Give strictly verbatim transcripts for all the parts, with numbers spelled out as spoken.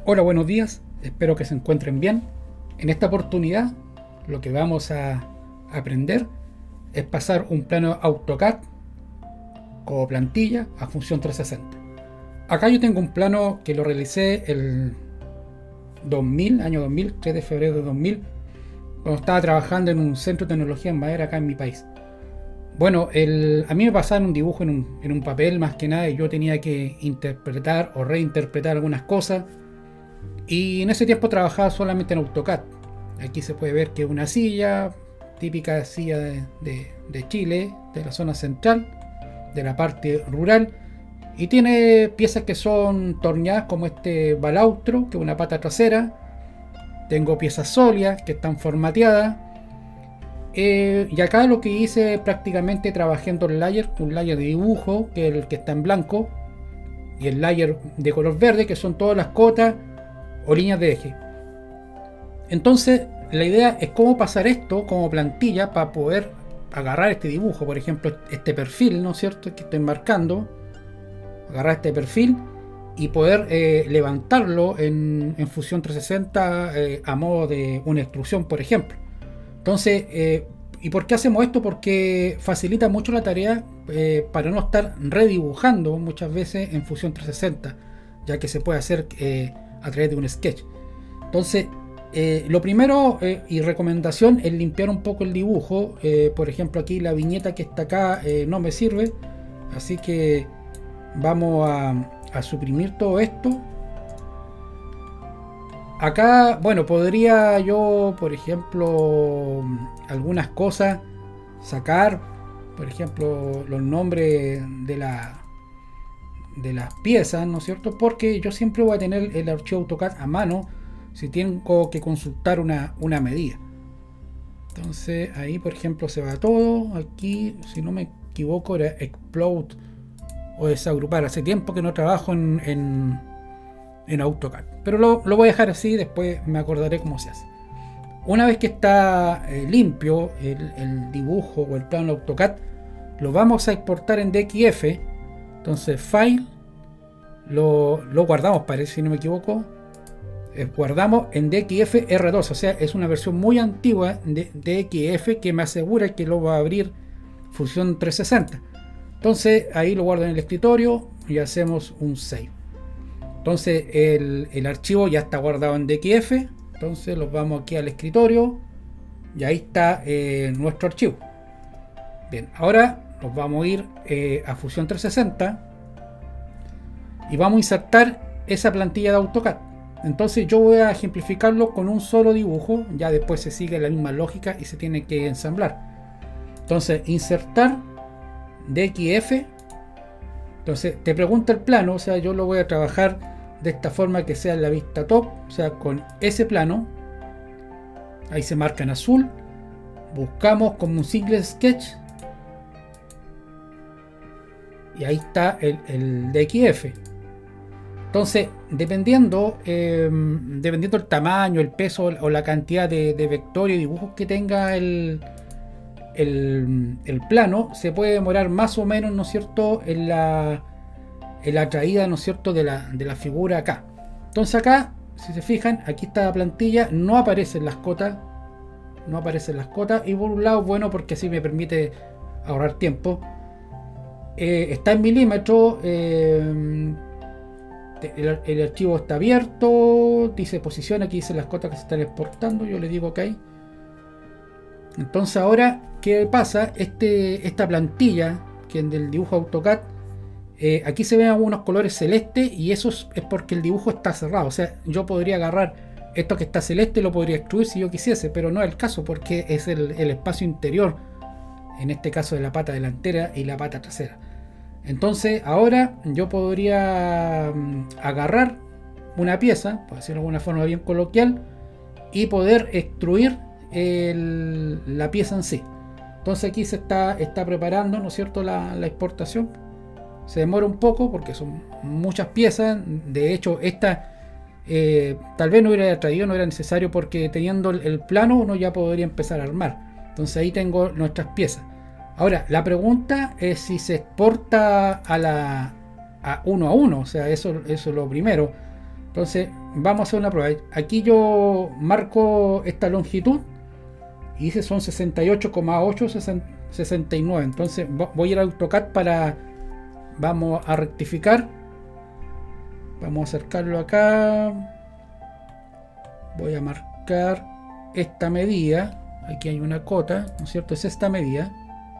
Hola, buenos días, espero que se encuentren bien. En esta oportunidad lo que vamos a aprender es pasar un plano AutoCAD como plantilla a Fusion trescientos sesenta. Acá yo tengo un plano que lo realicé el dos mil, año dos mil, tres de febrero de dos mil, cuando estaba trabajando en un centro de tecnología en madera acá en mi país. Bueno, el, a mí me pasaban un dibujo en un, en un papel más que nada y yo tenía que interpretar o reinterpretar algunas cosas. Y en ese tiempo trabajaba solamente en AutoCAD. Aquí se puede ver que es una silla, típica silla de, de, de Chile, de la zona central, de la parte rural. Y tiene piezas que son torneadas, como este balaustro, que es una pata trasera. Tengo piezas sólidas que están formateadas. Eh, y acá lo que hice prácticamente trabajé en dos layers. Un layer de dibujo, que es el que está en blanco, y el layer de color verde, que son todas las cotas o líneas de eje. Entonces la idea es cómo pasar esto como plantilla para poder agarrar este dibujo, por ejemplo este perfil, ¿no es cierto?, que estoy marcando, agarrar este perfil y poder eh, levantarlo en, en Fusion trescientos sesenta eh, a modo de una extrusión, por ejemplo. Entonces, eh, ¿y por qué hacemos esto? Porque facilita mucho la tarea eh, para no estar redibujando muchas veces en Fusion trescientos sesenta, ya que se puede hacer eh, a través de un sketch. Entonces eh, lo primero eh, y recomendación es limpiar un poco el dibujo. Eh, por ejemplo, aquí la viñeta que está acá eh, no me sirve, así que vamos a, a suprimir todo esto. Acá, bueno, podría yo, por ejemplo, algunas cosas sacar, por ejemplo, los nombres de la de las piezas, ¿no es cierto? Porque yo siempre voy a tener el archivo AutoCAD a mano si tengo que consultar una, una medida. Entonces ahí, por ejemplo, se va todo. Aquí, si no me equivoco, era explode o desagrupar. Hace tiempo que no trabajo en, en, en AutoCAD, pero lo, lo voy a dejar así, después me acordaré cómo se hace. Una vez que está eh, limpio el, el dibujo o el plano AutoCAD, lo vamos a exportar en D X F. Entonces File, lo, lo guardamos, parece, si no me equivoco, eh, guardamos en D X F R dos, o sea, es una versión muy antigua de D X F que me asegura que lo va a abrir Fusion trescientos sesenta. Entonces ahí lo guardo en el escritorio y hacemos un save. Entonces el, el archivo ya está guardado en D X F. Entonces los vamos aquí al escritorio y ahí está eh, nuestro archivo. Bien, ahora nos vamos a ir eh, a Fusion trescientos sesenta y vamos a insertar esa plantilla de AutoCAD. Entonces yo voy a ejemplificarlo con un solo dibujo, ya después se sigue la misma lógica y se tiene que ensamblar. Entonces insertar D X F. Entonces te pregunta el plano, o sea, yo lo voy a trabajar de esta forma, que sea en la vista top, o sea, con ese plano. Ahí se marca en azul, buscamos como un single sketch y ahí está el, el D X F. Entonces, dependiendo eh, dependiendo el tamaño, el peso o la cantidad de, de vectores y dibujos que tenga el, el, el plano, se puede demorar más o menos, ¿no es cierto?, en la, en la traída, ¿no es cierto?, de la, de la figura acá. Entonces acá, si se fijan, aquí está la plantilla, no aparecen las cotas, no aparecen las cotas, y por un lado, bueno, porque así me permite ahorrar tiempo. Eh, está en milímetros, eh, el, el archivo está abierto, dice posición, aquí dice las cotas que se están exportando, yo le digo ok. Entonces ahora, ¿qué pasa? Este, esta plantilla, que es del dibujo AutoCAD, eh, aquí se ven algunos colores celestes, y eso es, es porque el dibujo está cerrado. O sea, yo podría agarrar esto que está celeste, lo podría extruir si yo quisiese, pero no es el caso, porque es el, el espacio interior, en este caso de la pata delantera y la pata trasera. Entonces ahora yo podría um, agarrar una pieza, por decirlo de alguna forma bien coloquial, y poder extruir el, la pieza en sí. Entonces aquí se está, está preparando, ¿no es cierto?, la, la exportación. Se demora un poco porque son muchas piezas. De hecho, esta eh, tal vez no hubiera traído, no era necesario, porque teniendo el, el plano uno ya podría empezar a armar. Entonces ahí tengo nuestras piezas. Ahora, la pregunta es si se exporta a la a uno a uno, o sea, eso, eso es lo primero. Entonces, vamos a hacer una prueba. Aquí yo marco esta longitud y dice son sesenta y ocho coma ochocientos sesenta y nueve. Entonces voy a ir a AutoCAD para, vamos a rectificar, vamos a acercarlo acá, voy a marcar esta medida. Aquí hay una cota, ¿no es cierto? Es esta medida.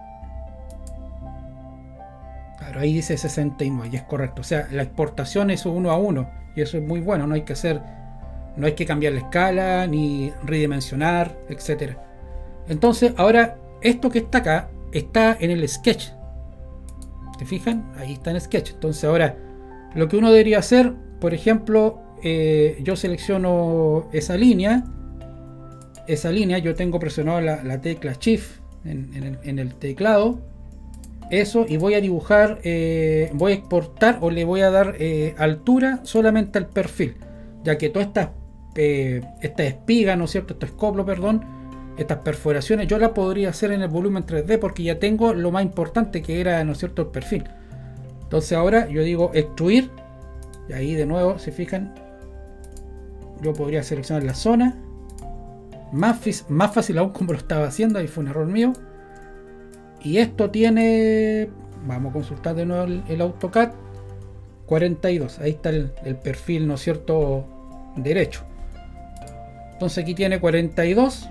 Claro, ahí dice sesenta y nueve y es correcto. O sea, la exportación es uno a uno y eso es muy bueno. No hay que hacer, no hay que cambiar la escala ni redimensionar, etcétera. Entonces, ahora esto que está acá está en el sketch. ¿Se fijan? Ahí está en el sketch. Entonces, ahora lo que uno debería hacer, por ejemplo, eh, yo selecciono esa línea. Esa línea, yo tengo presionado la, la tecla Shift en, en, el, en el teclado, eso, y voy a dibujar, eh, voy a exportar o le voy a dar eh, altura solamente al perfil, ya que todas estas eh, esta espiga, ¿no es cierto? Esto escoplo, perdón, estas perforaciones yo las podría hacer en el volumen tres D porque ya tengo lo más importante que era, ¿no es cierto?, el perfil. Entonces ahora yo digo extruir y ahí de nuevo, se fijan, yo podría seleccionar la zona. Más, más fácil aún como lo estaba haciendo, ahí fue un error mío. Y esto tiene, vamos a consultar de nuevo el, el AutoCAD, cuarenta y dos, ahí está el, el perfil, ¿no es cierto?, derecho. Entonces aquí tiene cuarenta y dos,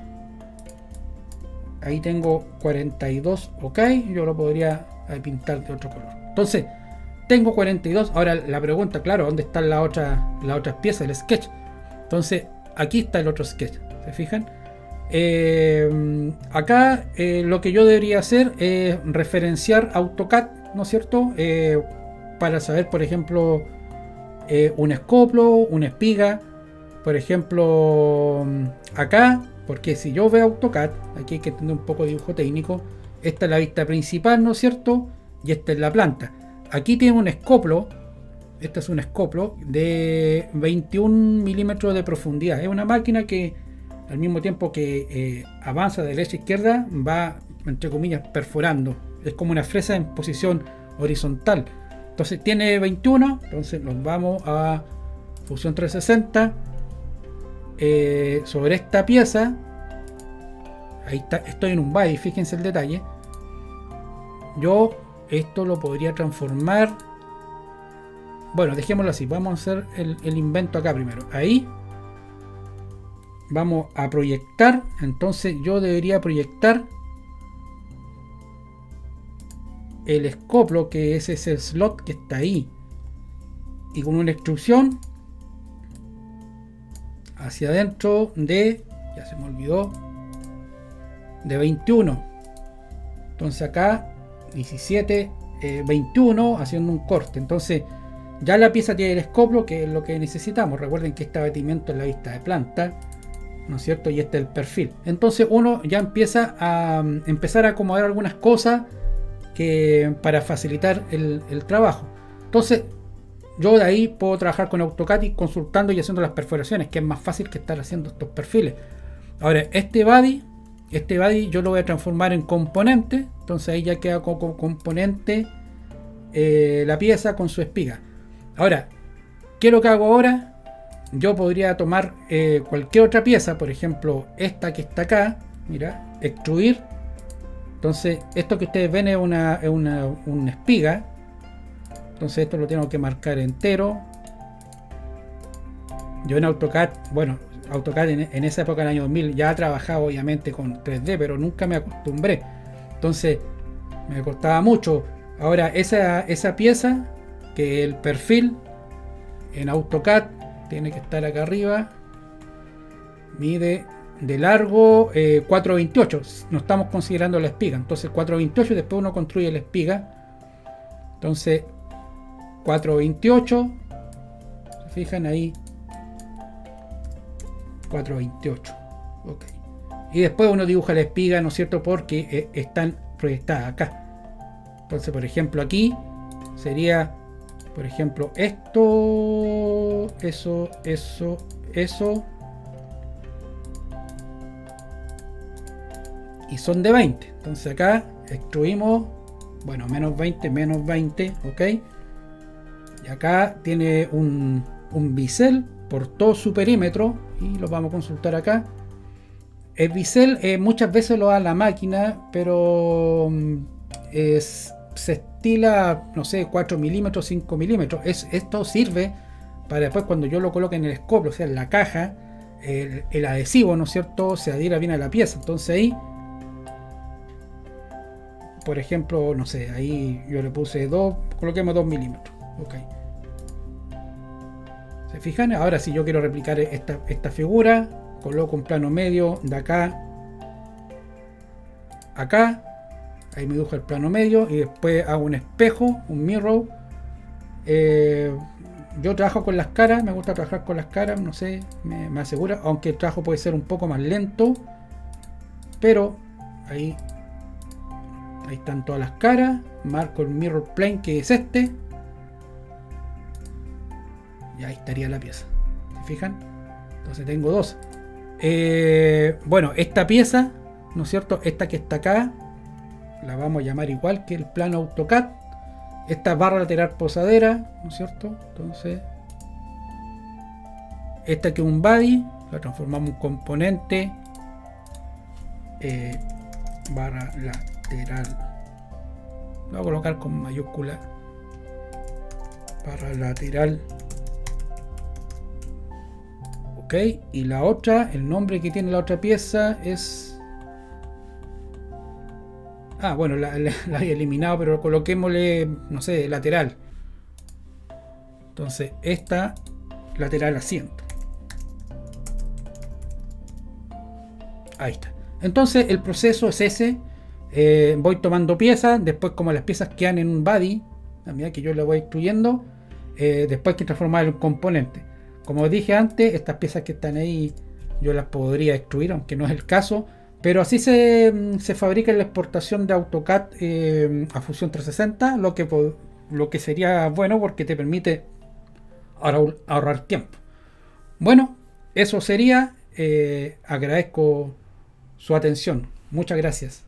ahí tengo cuarenta y dos, ok, yo lo podría pintar de otro color. Entonces tengo cuarenta y dos, ahora la pregunta, claro, ¿dónde están las otras las otras piezas del sketch? Entonces aquí está el otro sketch. ¿Se fijan? Eh, acá eh, lo que yo debería hacer es referenciar AutoCAD, ¿no es cierto? Eh, para saber, por ejemplo, eh, un escoplo, una espiga, por ejemplo, acá, porque si yo veo AutoCAD, aquí hay que entender un poco de dibujo técnico, esta es la vista principal, ¿no es cierto? Y esta es la planta. Aquí tiene un escoplo. Este es un escoplo de veintiún milímetros de profundidad. Es una máquina que al mismo tiempo que eh, avanza de derecha a izquierda va, entre comillas, perforando. Es como una fresa en posición horizontal. Entonces tiene veintiuno. Entonces nos vamos a Fusion trescientos sesenta. Eh, sobre esta pieza. Ahí está, estoy en un body, fíjense el detalle. Yo esto lo podría transformar. Bueno, dejémoslo así. Vamos a hacer el, el invento acá primero. Ahí. Vamos a proyectar. Entonces yo debería proyectar el escoplo, que es ese slot que está ahí. Y con una extrusión hacia adentro de... Ya se me olvidó. De veintiuno. Entonces acá diecisiete, eh, veintiuno, haciendo un corte. Entonces ya la pieza tiene el escoplo, que es lo que necesitamos. Recuerden que este abatimiento es la vista de planta, ¿no es cierto? Y este es el perfil. Entonces uno ya empieza a um, empezar a acomodar algunas cosas que, para facilitar el, el trabajo. Entonces yo de ahí puedo trabajar con AutoCAD y consultando y haciendo las perforaciones, que es más fácil que estar haciendo estos perfiles. Ahora este body, este body yo lo voy a transformar en componente. Entonces ahí ya queda como componente eh, la pieza con su espiga. Ahora, ¿qué es lo que hago ahora? Yo podría tomar eh, cualquier otra pieza, por ejemplo esta que está acá, mira, extruir. Entonces esto que ustedes ven es una, es una, una espiga. Entonces esto lo tengo que marcar entero. Yo en AutoCAD, bueno, AutoCAD en, en esa época, en el año dos mil, ya trabajaba obviamente con tres D, pero nunca me acostumbré. Entonces me costaba mucho. Ahora esa, esa pieza, que el perfil en AutoCAD tiene que estar acá arriba, mide de largo eh, cuatro veintiocho. No estamos considerando la espiga. Entonces cuatro veintiocho y después uno construye la espiga. Entonces cuatro veintiocho, se fijan ahí, cuatro veintiocho, ok. Y después uno dibuja la espiga, ¿no es cierto? Porque eh, están proyectadas acá. Entonces, por ejemplo, aquí sería, por ejemplo, esto, eso, eso, eso. Y son de veinte. Entonces acá extruimos, bueno, menos veinte, menos veinte, ok. Y acá tiene un, un bisel, por todo su perímetro, y lo vamos a consultar acá. El bisel eh, muchas veces lo da la máquina, pero es, se estila, no sé, cuatro milímetros, cinco milímetros. Es, esto sirve para después cuando yo lo coloque en el scope, o sea, en la caja, el, el adhesivo, ¿no es cierto?, se adhiera bien a la pieza. Entonces ahí, por ejemplo, no sé, ahí yo le puse dos, coloquemos dos milímetros. Ok. ¿Se fijan? Ahora si yo quiero replicar esta, esta figura, coloco un plano medio de acá acá, ahí me dibujo el plano medio y después hago un espejo, un mirror. eh, yo trabajo con las caras, me gusta trabajar con las caras, no sé, me, me asegura, aunque el trabajo puede ser un poco más lento, pero ahí ahí están todas las caras, marco el mirror plane, que es este, y ahí estaría la pieza. ¿Se fijan? Entonces tengo dos. Eh, bueno, esta pieza, ¿no es cierto?, esta que está acá, la vamos a llamar igual que el plano AutoCAD. Esta barra lateral posadera, ¿no es cierto? Entonces, esta que es un body, la transformamos en un componente, eh, barra lateral, lo voy a colocar con mayúscula, barra lateral. Ok, y la otra, el nombre que tiene la otra pieza es... Ah, bueno, la, la, la he eliminado, pero coloquémosle, no sé, lateral. Entonces, esta, lateral asiento. Ahí está. Entonces, el proceso es ese. Eh, voy tomando piezas, después como las piezas quedan en un body, a medida que yo le voy excluyendo, eh, después hay que transformar en un componente. Como dije antes, estas piezas que están ahí yo las podría extruir, aunque no es el caso, pero así se, se fabrica en la exportación de AutoCAD eh, a Fusion trescientos sesenta, lo que, lo que sería bueno porque te permite ahorrar, ahorrar tiempo. Bueno, eso sería. Eh, agradezco su atención. Muchas gracias.